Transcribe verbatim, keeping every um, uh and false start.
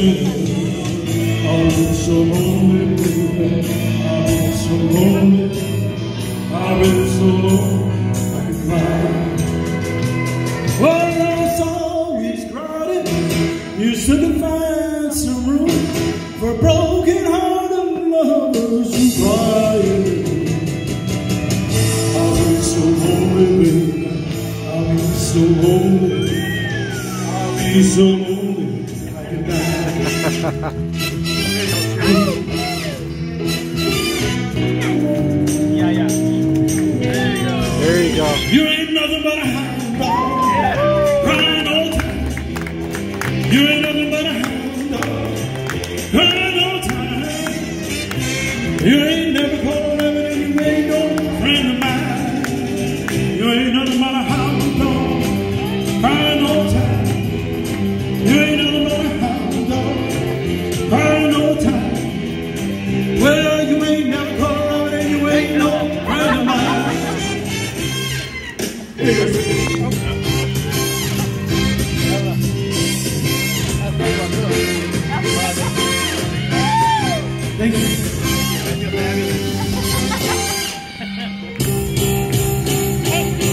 I've been so lonely, baby. I've been so lonely. I've been so lonely I could cry. Well, it's always crowded. You still can find some room for broken-hearted lovers who cry. I've been so lonely, baby. I've been so lonely. I'll be so lonely I could die. Yeah, yeah. There you go. There you go. You ain't nothing but a hound dog, yeah. Crying all the time. You ain't nothing but a hound dog, crying all the time. You ain't never called ever, and you ain't no friend of mine. You ain't nothing but a hound dog, crying all the time. You ain't nothing but a hound dog, crying all the time. Well, you ain't never called ever, and you ain't no friend of mine. Thank you.